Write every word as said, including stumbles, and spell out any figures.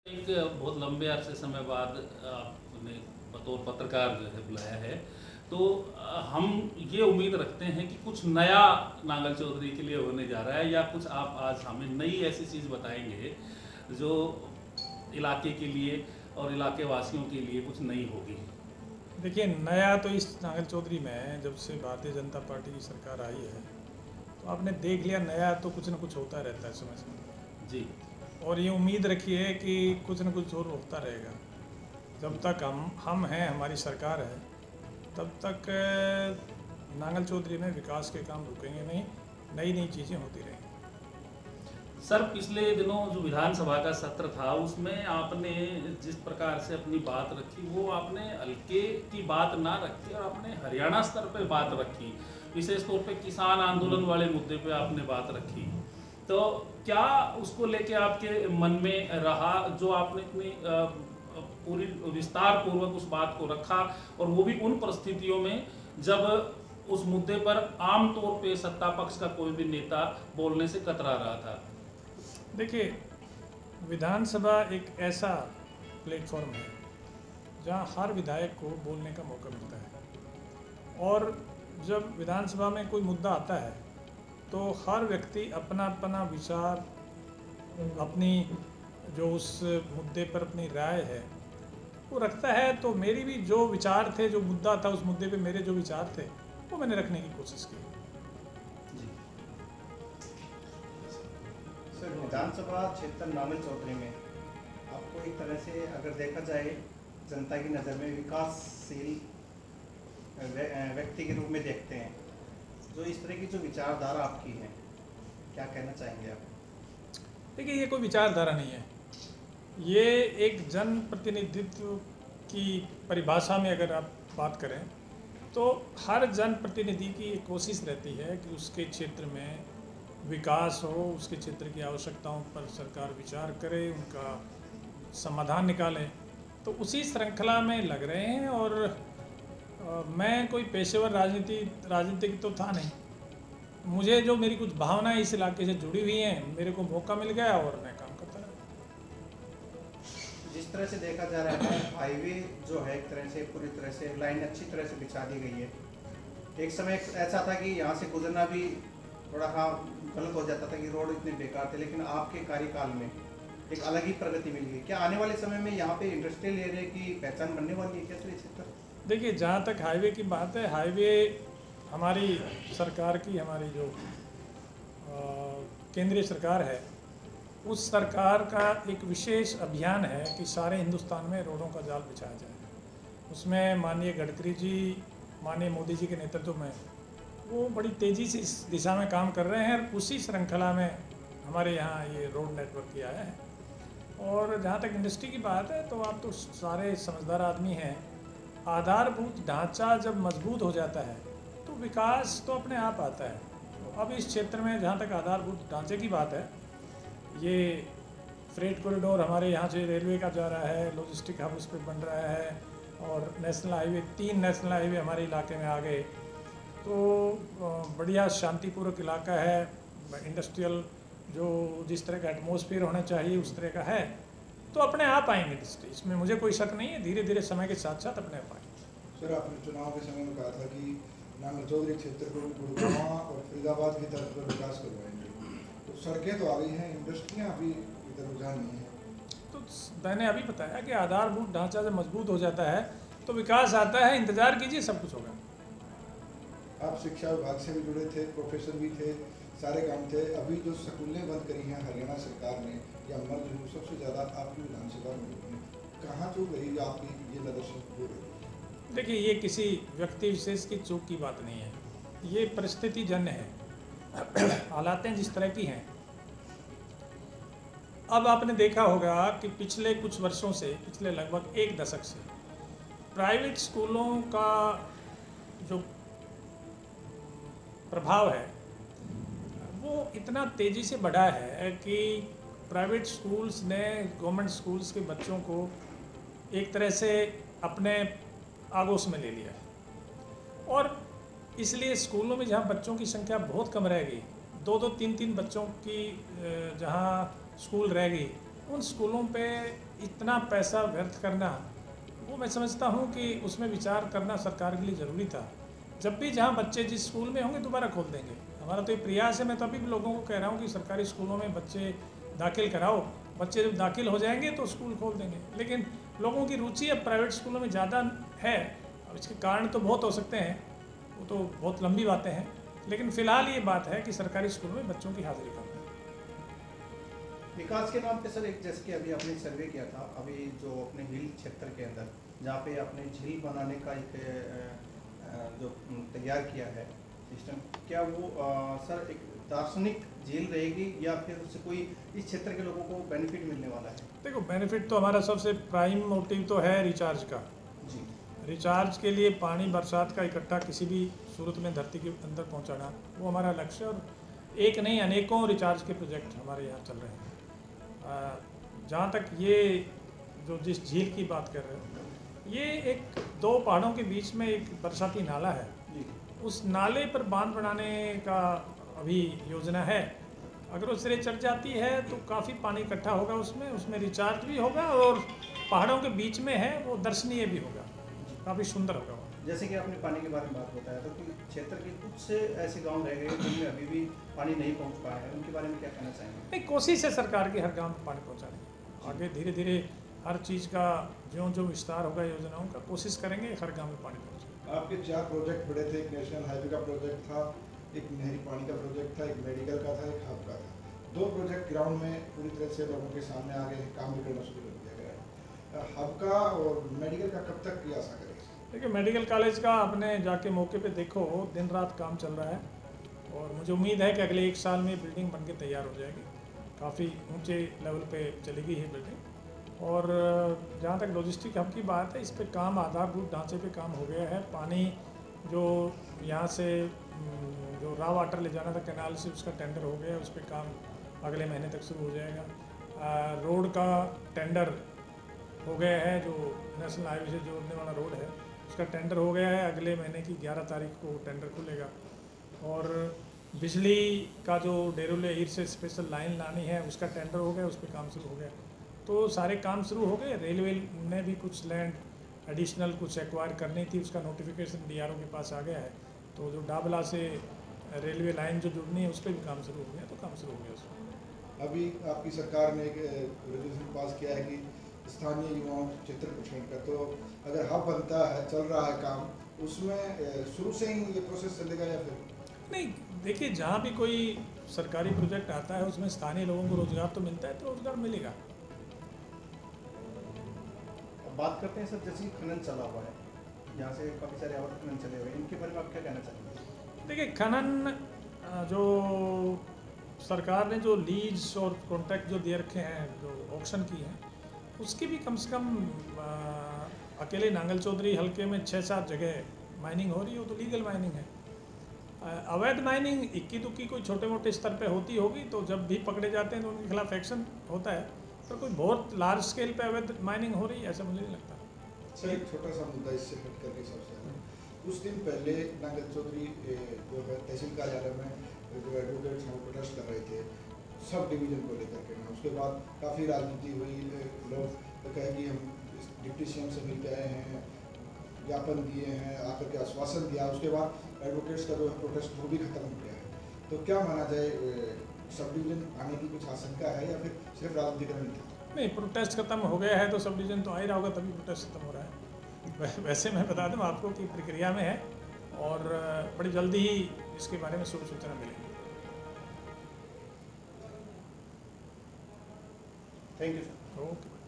एक बहुत लंबे अरसे समय बाद आपने बतौर पत्रकार जो है बुलाया है, तो अ, हम ये उम्मीद रखते हैं कि कुछ नया नांगल चौधरी के लिए होने जा रहा है, या कुछ आप आज हमें नई ऐसी चीज़ बताएंगे जो इलाके के लिए और इलाके वासियों के लिए कुछ नई होगी। देखिए, नया तो इस नांगल चौधरी में जब से भारतीय जनता पार्टी की सरकार आई है, तो आपने देख लिया, नया तो कुछ ना कुछ होता रहता है समय समय। जी। और ये उम्मीद रखिए कि कुछ ना कुछ और होता रहेगा। जब तक हम हम हैं, हमारी सरकार है, तब तक अ, नांगल चौधरी में विकास के काम रुकेंगे नहीं, नई नई चीज़ें होती रहेंगी। सर, पिछले दिनों जो विधानसभा का सत्र था उसमें आपने जिस प्रकार से अपनी बात रखी, वो आपने हल्के की बात ना रखी और आपने हरियाणा स्तर पे बात रखी। विशेष तौर पे किसान आंदोलन वाले मुद्दे पे आपने बात रखी। तो क्या उसको लेके आपके मन में रहा, जो आपने इतनी अ, पूरी विस्तार पूर्वक उस बात को रखा, और वो भी उन परिस्थितियों में जब उस मुद्दे पर आम तौर पे सत्ता पक्ष का कोई भी नेता बोलने से कतरा रहा था? देखिए, विधानसभा एक ऐसा प्लेटफॉर्म है जहाँ हर विधायक को बोलने का मौका मिलता है। और जब विधानसभा में कोई मुद्दा आता है तो हर व्यक्ति अपना अपना विचार, अपनी जो उस मुद्दे पर अपनी राय है वो रखता है। तो मेरी भी जो विचार थे, जो मुद्दा था, उस मुद्दे पे मेरे जो विचार थे वो मैंने रखने की कोशिश की। जी। सर, विधानसभा क्षेत्र नांगल चौधरी में आपको एक तरह से अगर देखा जाए जनता की नज़र में विकासशील व्यक्ति के रूप में देखते हैं, जो इस तरह की जो विचारधारा आपकी है, क्या कहना चाहेंगे आप? देखिए, ये कोई विचारधारा नहीं है, ये एक जन प्रतिनिधित्व की परिभाषा में अगर आप बात करें तो हर जन प्रतिनिधि की एक कोशिश रहती है कि उसके क्षेत्र में विकास हो, उसके क्षेत्र की आवश्यकताओं पर सरकार विचार करे, उनका समाधान निकाले। तो उसी श्रृंखला में लग रहे हैं। और आ, मैं कोई पेशेवर राजनीति राजनीतिक तो था नहीं। मुझे जो मेरी कुछ भावनाएं इस इलाके से जुड़ी हुई हैं, मेरे को मौका मिल गया और मैं काम करता रहा। जिस तरह से देखा जा रहा है, हाईवे जो है एक तरह से पूरी तरह से लाइन अच्छी तरह से बिछा दी गई है। एक समय ऐसा था कि यहाँ से गुजरना भी थोड़ा हाँ गलत हो जाता था कि रोड इतने बेकार थे, लेकिन आपके कार्यकाल में एक अलग ही प्रगति मिल गई। क्या आने वाले समय में यहाँ पे इंडस्ट्रियल एरिया की पहचान बनने वाली है क्या सर ये क्षेत्र? देखिए, जहाँ तक हाईवे की बात है, हाईवे हमारी सरकार की, हमारी जो केंद्रीय सरकार है, उस सरकार का एक विशेष अभियान है कि सारे हिंदुस्तान में रोडों का जाल बिछाया जाए। उसमें माननीय गडकरी जी, माननीय मोदी जी के नेतृत्व में वो बड़ी तेज़ी से इस दिशा में काम कर रहे हैं। और उसी श्रृंखला में हमारे यहाँ ये रोड नेटवर्क किया है। और जहाँ तक इंडस्ट्री की बात है, तो आप तो सारे समझदार आदमी हैं, आधारभूत ढांचा जब मजबूत हो जाता है तो विकास तो अपने आप आता है। तो अब इस क्षेत्र में जहाँ तक आधारभूत ढांचे की बात है, ये फ्रेट कॉरिडोर हमारे यहाँ से रेलवे का जा रहा है, लॉजिस्टिक हब उस पर बन रहा है, और नेशनल हाईवे, तीन नेशनल हाईवे हमारे इलाके में आ गए। तो बढ़िया शांतिपूर्वक इलाका है, इंडस्ट्रियल जो जिस तरह का एटमॉस्फेयर होना चाहिए उस तरह का है। तो अपने आप आएंगे इंडस्ट्री, इसमें मुझे कोई शक नहीं है, धीरे धीरे समय के साथ साथ अपने आप आएंगे। सर, आपने चुनाव के समय में कहा था कि नांगल चौधरी क्षेत्र को गुड़गांव और फरीदाबाद की तरफ पर विकास करवाएंगे। तो सड़कें तो आ गई हैं, इंडस्ट्रियाँ अभी इधर रुझान नहीं है। तो मैंने अभी बताया कि आधारभूत ढांचा जब मजबूत हो जाता है तो विकास आता है। इंतजार कीजिए, सब कुछ होगा। आप शिक्षा विभाग से भी जुड़े थे, प्रोफेसर भी थे, सारे काम थे। अभी जो स्कूलें बंद करी हैं हरियाणा सरकार ने या मर्ज हुई, सबसे ज़्यादा आपकी विधानसभा में कहाँ चूक रही जो आपकी ये प्रदर्शन हो रही? देखिए, ये किसी व्यक्ति विशेष की चूक की बात नहीं है, ये परिस्थिति जन्य है। हालातें जिस तरह की हैं, अब आपने देखा होगा कि पिछले कुछ वर्षों से, पिछले लगभग एक दशक से प्राइवेट स्कूलों का जो प्रभाव है वो इतना तेज़ी से बढ़ा है कि प्राइवेट स्कूल्स ने गवर्नमेंट स्कूल्स के बच्चों को एक तरह से अपने आगोश में ले लिया है। और इसलिए स्कूलों में जहाँ बच्चों की संख्या बहुत कम रह गई, दो दो तीन तीन बच्चों की जहाँ स्कूल रह गई, उन स्कूलों पे इतना पैसा व्यर्थ करना, वो मैं समझता हूँ कि उसमें विचार करना सरकार के लिए ज़रूरी था। जब भी जहाँ बच्चे जिस स्कूल में होंगे दोबारा खोल देंगे, हमारा तो ये प्रयास है। मैं तो अभी भी लोगों को कह रहा हूँ कि सरकारी स्कूलों में बच्चे दाखिल कराओ, बच्चे जब दाखिल हो जाएंगे तो स्कूल खोल देंगे। लेकिन लोगों की रुचि अब प्राइवेट स्कूलों में ज़्यादा है, और इसके कारण तो बहुत हो सकते हैं, वो तो बहुत लंबी बातें हैं। लेकिन फ़िलहाल ये बात है कि सरकारी स्कूलों में बच्चों की हाज़िरी कम है। विकास के नाम पे सर, एक जैसे कि अभी आपने सर्वे किया था, अभी जो अपने हिल क्षेत्र के अंदर जहाँ पे आपने झील बनाने का एक अ, जो तैयार किया है सिस्टम, क्या वो आ, सर एक दार्शनिक झील रहेगी या फिर उससे कोई इस क्षेत्र के लोगों को बेनिफिट मिलने वाला है? देखो, बेनिफिट तो हमारा सबसे प्राइम मोटिव तो है रिचार्ज का। जी। रिचार्ज के लिए पानी बरसात का इकट्ठा किसी भी सूरत में धरती के अंदर पहुंचाना, वो हमारा लक्ष्य है। और एक नहीं अनेकों रिचार्ज के प्रोजेक्ट हमारे यहाँ चल रहे हैं। जहाँ तक ये जो जिस झील की बात कर रहे हो, ये एक दो पहाड़ों के बीच में एक बरसाती नाला है। जी। उस नाले पर बांध बनाने का अभी योजना है। अगर वो सिरे चढ़ जाती है तो काफ़ी पानी इकट्ठा होगा उसमें उसमें रिचार्ज भी होगा, और पहाड़ों के बीच में है वो दर्शनीय भी होगा, काफ़ी सुंदर होगा वो। जैसे कि आपने पानी के बारे में बात बताया था कि क्षेत्र के कुछ से ऐसे गांव रह गए हैं जिनमें अभी भी पानी नहीं पहुंच पाया है, उनके बारे में क्या कहना चाहेंगे? नहीं, कोशिश है सरकार की हर गांव में पानी पहुंचाने की। आगे धीरे धीरे हर चीज़ का ज्यों ज्यों विस्तार होगा योजनाओं का, कोशिश करेंगे हर गांव में पानी पहुंचे। आपके चार प्रोजेक्ट बड़े थे, एक नेशनल हाईवे का प्रोजेक्ट था, एक नहरी पानी का प्रोजेक्ट था, एक मेडिकल का था, एक हब का था। दो प्रोजेक्ट ग्राउंड में पूरी तरह से लोगों के सामने आ गए हैं, काम भी करना शुरू कर दिया गया है। हब का और मेडिकल का कब तक किया जा करेगा? देखिए, मेडिकल कॉलेज का आपने जाके मौके पे देखो, दिन रात काम चल रहा है, और मुझे उम्मीद है कि अगले एक साल में बिल्डिंग बनके तैयार हो जाएगी। काफ़ी ऊंचे लेवल पे चली गई है बिल्डिंग। और जहाँ तक लॉजिस्टिक हब की बात है, इस पे काम आधारभूत ढांचे पे काम हो गया है। पानी जो यहाँ से जो रॉ वाटर ले जाना था कैनाल से, उसका टेंडर हो गया है, उस पर काम अगले महीने तक शुरू हो जाएगा। रोड का टेंडर हो गया है, जो नेशनल हाईवे से जोड़ने वाला रोड है उसका टेंडर हो गया है, अगले महीने की ग्यारह तारीख को टेंडर खुलेगा। और बिजली का जो डेरोले ईर से स्पेशल लाइन लानी है उसका टेंडर हो गया, उस पर काम शुरू हो गया। तो सारे काम शुरू हो गए। रेलवे ने भी कुछ लैंड एडिशनल कुछ एक्वायर करनी थी, उसका नोटिफिकेशन डी आर ओ के पास आ गया है। तो जो डाबला से रेलवे लाइन जो जुड़नी है उस पर भी काम शुरू हो गया, तो काम शुरू हो गया उसमें। अभी आपकी सरकार ने एक रेजोल्यूशन पास किया है कि स्थानीय युवाओं क्षेत्र को छोड़कर, तो अगर हब बनता है, चल रहा है काम, उसमें शुरू से ही ये प्रोसेस चलेगा या फिर नहीं? देखिए, जहाँ भी कोई सरकारी प्रोजेक्ट आता है उसमें स्थानीय लोगों को रोजगार तो मिलता है, तो रोजगार मिलेगा। अब बात करते हैं सर, जैसे कि खनन चला हुआ है, यहाँ से काफ़ी सारे और खनन चले हुए हैं, इनके बारे में आप क्या कहना चाहेंगे? देखिए, खनन जो सरकार ने जो लीज और कॉन्ट्रैक्ट जो दे रखे हैं, जो ऑक्शन की है, उसकी भी कम से कम आ, अकेले नांगल चौधरी हल्के में छः सात जगह माइनिंग हो रही है, वो तो लीगल माइनिंग है। अवैध माइनिंग इक्की दुक्की कोई छोटे मोटे स्तर पे होती होगी, तो जब भी पकड़े जाते हैं तो उनके खिलाफ एक्शन होता है, पर कोई बहुत लार्ज स्केल पे अवैध माइनिंग हो रही है ऐसा मुझे नहीं लगता। सर, एक छोटा सा मुद्दा इससे हट करके सबसे ज़्यादा, कुछ दिन पहले नांगल चौधरी जो है तहसील कार्यालय में जो एडवोकेट्स हैं प्रोटेस्ट कर रहे थे सब डिवीज़न को लेकर के ना, उसके बाद काफ़ी राजनीति हुई, लोग कहे कि हम डिप्टी सी एम से मिलते आए हैं, ज्ञापन दिए हैं, आकर के आश्वासन दिया, उसके बाद एडवोकेट्स का जो है प्रोटेस्ट वो भी खत्म हो गया है। तो क्या माना जाए, सब डिवीज़न आने की कुछ आशंका है या फिर सिर्फ राजनीतिकरण था? नहीं, प्रोटेस्ट खत्म हो गया है तो सब डिवीजन तो आ ही रहा होगा, तभी प्रोटेस्ट खत्म हो रहा है। वैसे मैं बता दूं आपको कि प्रक्रिया में है, और बड़ी जल्दी ही इसके बारे में शुभ सूचना मिलेगी। Thank you sir. ओके।